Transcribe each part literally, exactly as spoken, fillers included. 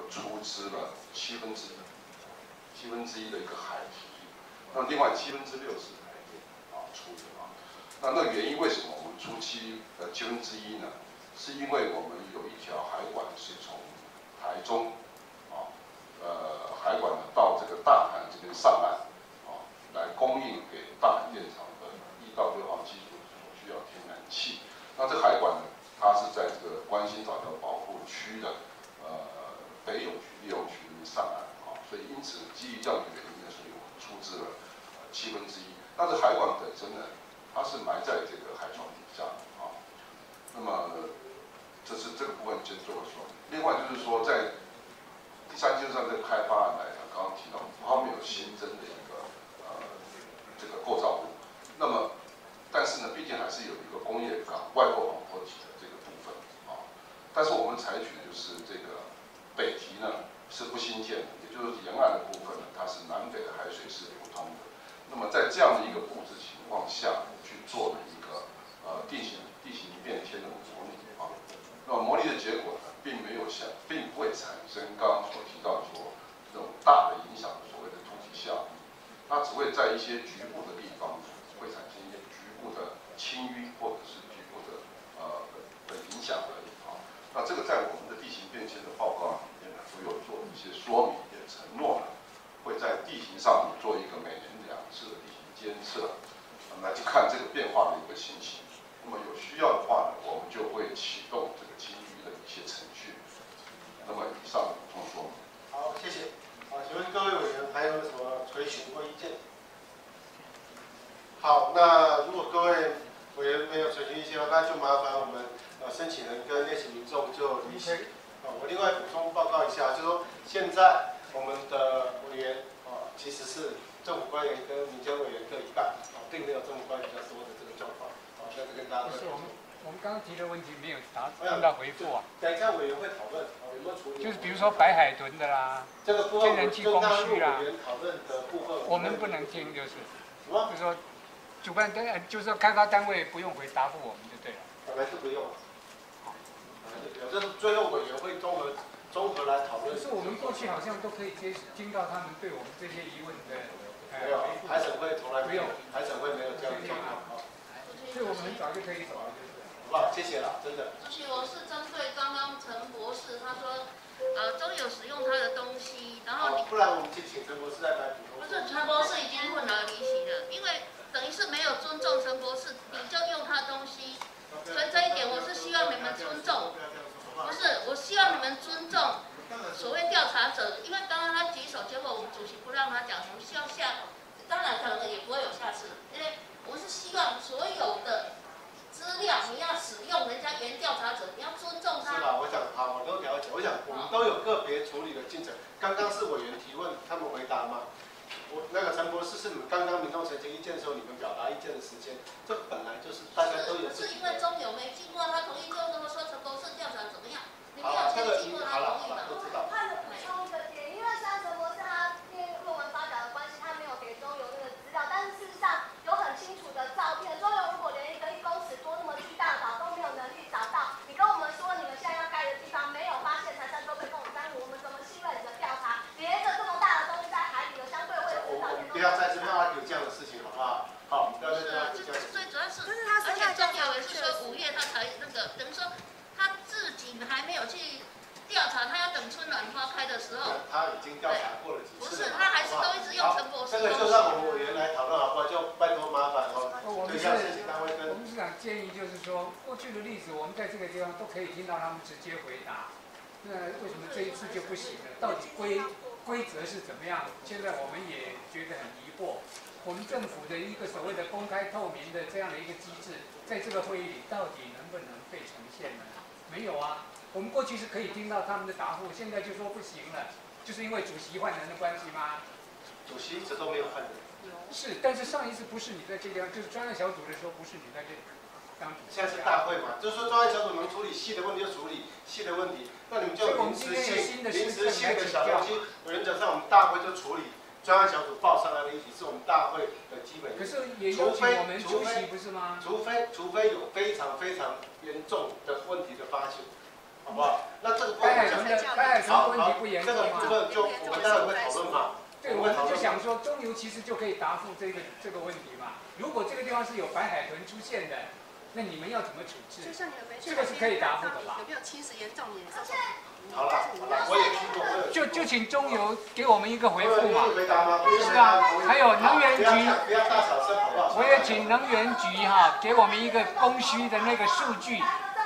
出资了七分之一，七分之一的一个海堤，那另外七分之六是台电啊出的啊。那那个原因为什么我们出七呃七分之一呢？是因为我们有一条海管是从台中啊呃海管呢到这个大潭这边上岸啊，来供应给大潭电厂的一到六号机组所需要天然气。那这海管呢，它是在这个关心早教保护区的呃北永区、利用区那边上岸啊，所以因此基于这样的原因呢，所以我们出资了呃七分之一。那这海管本身呢，它是埋在这个海床底下啊。那么这是这个部分先做个说明。另外就是说，在第三阶段这个开发案来讲，刚刚提到它没有新增的一个呃这个构造物，那么但是呢，毕竟还是有一个工业港外扩防坡体的这个部分啊。但是我们采取的就是这个北堤呢是不新建的，也就是沿岸的部分呢，它是南北的海水是流通的。那么在这样的一个布置情况下去做的一个呃地形地形变迁的模拟啊，那么模拟的结果呢，并没有像，并不会产生刚刚所提到说这种大的影响的所谓的突击效应，它只会在一些局部的地方会产生一些局部的清淤或者是局部的呃的影响而已啊。那这个在我们的地形变迁的报告里面呢，都有做一些说明，也承诺呢，会在地形上面做一个每年两次的地形监测，来去看这个变化的一个情形。那么有需要的话呢，我们就会启动这个清淤的一些程序。那么以上补充说明。 好，谢谢。好，请问各位委员还有什么垂询或意见？好，那如果各位委员没有垂询意见的话，那就麻烦我们呃申请人跟列席民众就离席。啊，我另外补充报告一下，就是说现在我们的委员啊其实是政府官员跟民间委员各一半，啊，并没有政府官员比较多的这个状况。好，在这跟大家。 是我们我们刚刚提的问题没有答得到回复啊。 等一下委员会讨论，啊，有没有处理？ 就是比如说白海豚的啦， 这个部分天然气供需啦， 讨论的部分我们不能听，就是， 什么？ 就是说，主办单就是说开发单位不用回答复我们就对了。 本来是不用。这是最后委员会综合综合来讨论。 可是我们过去好像都可以接听到他们对我们这些疑问的。 没有，海审会从来没有，海审会没有这样的状况。 所以我们很早就可以走了，就是。 好不好？谢谢了，真的。 主席，我是针对刚刚陈博士他说，呃，都有使用他的东西，然后你。 不然我们就请陈博士再来补充。 不是，陈博士已经混淆离席了，因为等于是没有尊重陈博士，你就用他的东西，所以这一点我是希望你们尊重。不是，我希望你们尊重所谓调查者，因为刚刚他举手，结果我们主席不让他讲，我们希望下，当然可能也不会有下次，因为我是希望所有的资料你要使用人家原调查者，你要尊重他。 是吧？我想好，我都了解。我想我们都有个别处理的进程。刚刚是委员提问，他们回答嘛。我那个陈博士是你们刚刚民众陈情意见的时候，你们表达意见的时间，这本来就是大家都有。 不是因为中友没经过他同意，就这么说陈博士调查怎么样？你没有先经过他同意嘛？ 都知道。 看着补充一个点，因为虽然陈博士他因为论文发表的关系，他没有给中油那个资料，但是事实上有很清楚的照片。中油如果连一个一公尺多那么巨大的岛都没有能力找到，你跟我们说你们现在要盖的地方没有发现财产都被风耽误，我们怎么信任你的调查？连一个这么大的东西在海里的相对位置上面都。 不要在这边有这样的事情，好不好？好，不要在这边有这样的事情。 最主要是，而且中友也是说五月他才那个，等于说他自己还没有去调查，他要等春暖花开的时候。 他已经调查过了几次了。 不是，他还是都一直用陈博士。 这个就让我们委员来讨论好不好？就拜托麻烦哦。 我们是， 我们市长建议就是说，过去的例子我们在这个地方都可以听到他们直接回答。那为什么这一次就不行了？到底规规则是怎么样？现在我们也觉得很疑惑。我们政府的一个所谓的公开透明的这样的一个机制，在这个会议里到底能不能被呈现呢？没有啊。我们过去是可以听到他们的答复，现在就说不行了，就是因为主席换人的关系吗？ 主席一直都没有换人。 是，但是上一次不是你在这地方，就是专案小组的时候，不是你在这里当主席。 现在是大会嘛，就是说专案小组能处理细的问题就处理细的问题，那你们就临时性、临时性的小东西，原则上我们大会就处理。专案小组报上来的议题是我们大会的基本。 可是也邀请我们出席不是吗？ 除非除非有非常非常严重的问题的发现。 好不好？那这个部白海分豚的白海豚的问题不严这个重吗？ 这个就我们待会会讨论嘛。 对，我们就想说，中油其实就可以答复这个这个问题嘛。如果这个地方是有白海豚出现的，那你们要怎么处置？ 就像你们没去这个是可以答复的吧？ 有没有侵蚀严重也是？ 好了好了，我也去过，我有就就请中油给我们一个回复嘛。 回答吗？ 是啊，还有能源局， 不要大小声，好不好？ 我也请能源局哈给我们一个供需的那个数据。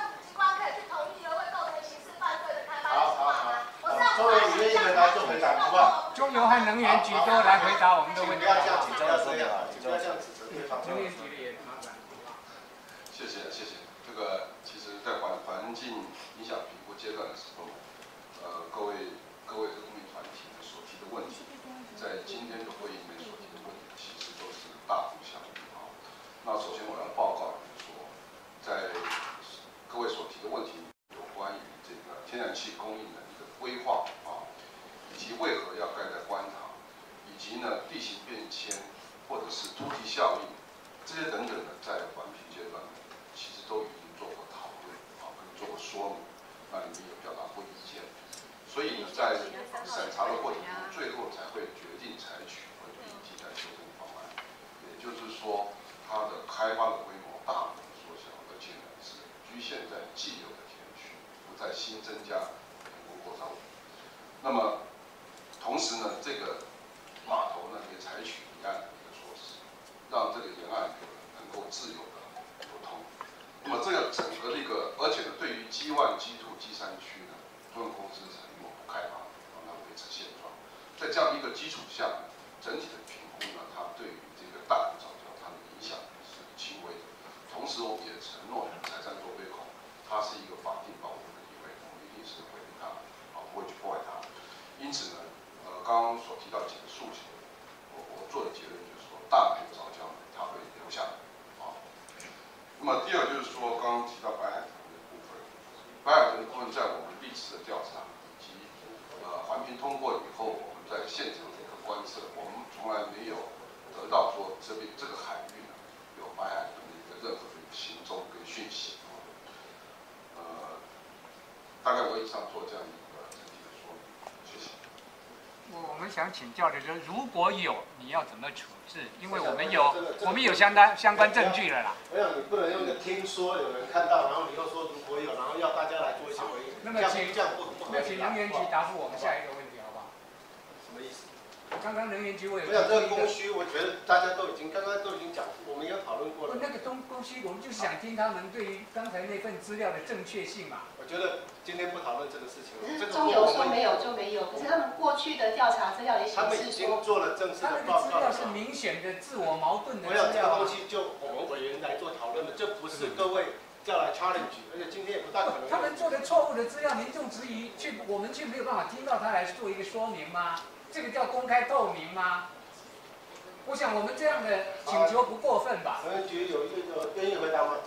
好好好，中油你愿意回答就回答，好不好？ 中油和能源局都来回答我们的问题。 不要这样，不要这样，不要这样指责对方。 能源局的也麻烦。 谢谢谢谢。这个其实，在环环境影响评估阶段的时候，呃，各位各位公民团体所提的问题，在今天的会议里面所提的问题，其实都是大同小异啊。那首先我要报告就是说，在各位所提的问题有关于这个天然气供应的一个规划啊，以及为何要盖在观塘，以及呢地形变迁或者是突堤效应这些等等的，在环评阶段其实都已经做过讨论啊，跟做过说明，那你们也表达过意见，所以呢，在审查的过程中，最后才会决定采取和引进的修正方案。也就是说，它的开发的规模大幅缩小，而且呢是局限在既有的田区，不再新增加人工过造物。那么，同时呢，这个码头呢也采取离岸的一个措施，让这个沿岸流能够自由的流通。那么这个整个的一个，而且呢，对于 G 一、G 二、G 三区呢，中油公司承诺不开发，让它维持现状。在这样一个基础下，整体的评估呢，它对于这个大湖藻礁它的影响是轻微的。同时，我们也承诺采山多杯口，它是一个法定保护的地位，我们一定是维护它，啊，不会去破坏它。因此呢，呃，刚刚所提到几个诉求，我我做的结论就是说，大湖藻礁呢，它会留下来，啊。那么第二就是说，刚刚提到白海豚的部分，白海豚的部分在我们历次的调查以及呃环评通过以后，我们在现场的一个观测，我们从来没有得到说这边这个海域呢有白海豚的一个任何的一个行踪跟讯息。呃，大概我以上做这样一个整体的说明，谢谢。 我们想请教的就是，如果有，你要怎么处置？因为我们有我们有相当相关证据了啦。 我想你不能用一个听说有人看到，然后你又说如果有，然后要大家来做一些回应。 那么请这样不不合理。 那请能源局答复我们下一个问题，好不好？ 什么意思？ 刚刚能源局我有我想这个提出一个， 供需，我觉得大家都已经刚刚都已经讲，我们也讨论过了。 那个东供需，我们就是想听他们对于刚才那份资料的正确性嘛。 我觉得今天不讨论这个事情。 可是这个中油说没有就没有，可是他们过去的调查资料也显他们已示说， 经做了正式他的报告了那个资料是明显的自我矛盾的我想资料啊。 这个东西就我们委员来做讨论的，这不是各位叫来 challenge， 而且今天也不大可能。 他们做的错误的资料，民众质疑，却我们却没有办法听到他来做一个说明吗？这个叫公开透明吗？我想我们这样的请求不过分吧？ 能源局有一个愿意回答吗？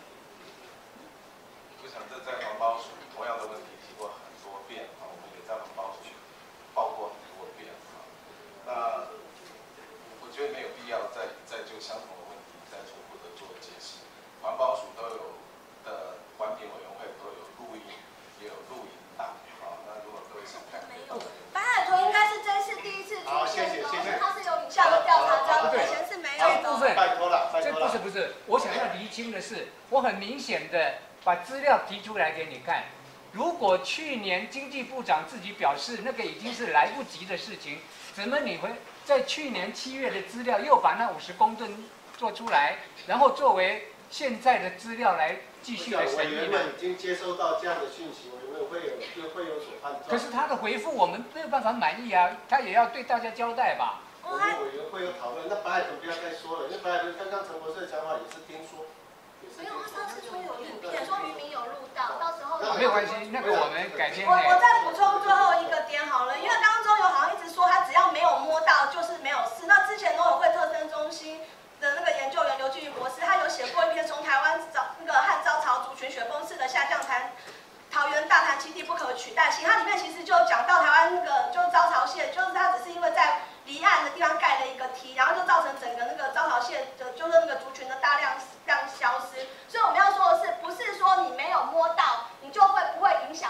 我想这在环保署同样的问题提过很多遍啊，我们也在环保署报过很多遍啊。那我觉得没有必要再再就相同的问题再重复的做解释。环保署都有的环评委员会都有录音，也有录音档啊。那如果各位想看， 没有。白海豚应该是这次第一次出好，谢现的， 谢谢谢。 它是有影像的调查章， 对以前是没有的。 这一部分， 拜托了，拜这托了。 不是不是，我想要厘清的是，我很明显的把资料提出来给你看。如果去年经济部长自己表示那个已经是来不及的事情，怎么你会在去年七月的资料又把那五十公吨做出来，然后作为现在的资料来继续来审委议呢？ 员们已经接收到这样的讯息，委员们会有会有所判断。 可是他的回复我们没有办法满意啊，他也要对大家交代吧。 我们委员会有讨论，那白海豚不要再说了，因为白海豚刚刚陈博士的讲法也是听说，也是没有， 听说。 上次说有影片，说渔民有录到，到时候没有关系，那个我们改天我再。 我再补充最后一个点好了，因为刚刚中油好像一直说他只要没有摸到就是没有事。那之前农委会特生中心的那个研究员刘俊宇博士，他有写过一篇从台湾早那个汉招潮族群雪崩式的下降潭桃园大潭基地不可取代性，它里面其实就讲到台湾那个就是招潮蟹，就是它只是因为在离岸的地方盖了一个堤，然后就造成整个那个招潮蟹的就是那个族群的大量量消失。所以我们要说的是，不是说你没有摸到，你就会不会影响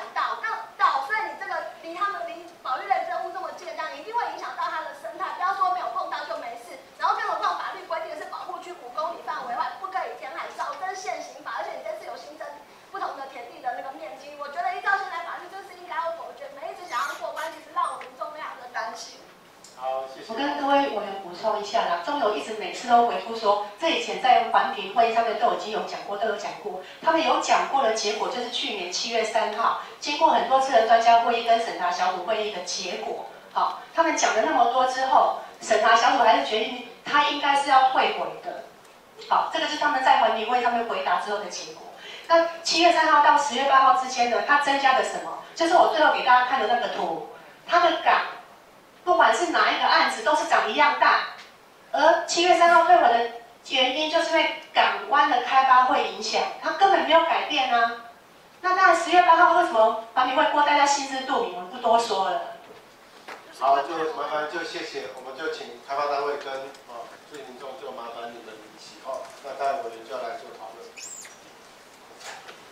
一下啦。中油一直每次都回复说，这以前在环评会议上面都已经有讲过，都有讲过。他们有讲过的结果就是去年七月三号，经过很多次的专家会议跟审查小组会议的结果。好，他们讲了那么多之后，审查小组还是决定他应该是要退回的。好，这个是他们在环评会上面回答之后的结果。那七月三号到十月八号之间呢，它增加了什么？就是我最后给大家看的那个图，它的港，不管是哪一个案子，都是长一样大。而七月三号退回的原因，就是因为港湾的开发会影响，它根本没有改变啊。那当然，十月八号为什么环评会过，大家心知肚明，我们不多说了。 好，就麻烦就谢谢，我们就请开发单位跟啊居民众就麻烦你们一起哦，那待会委员就要来做讨论。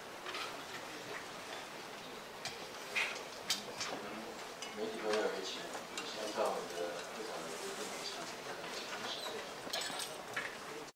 媒体朋友一起。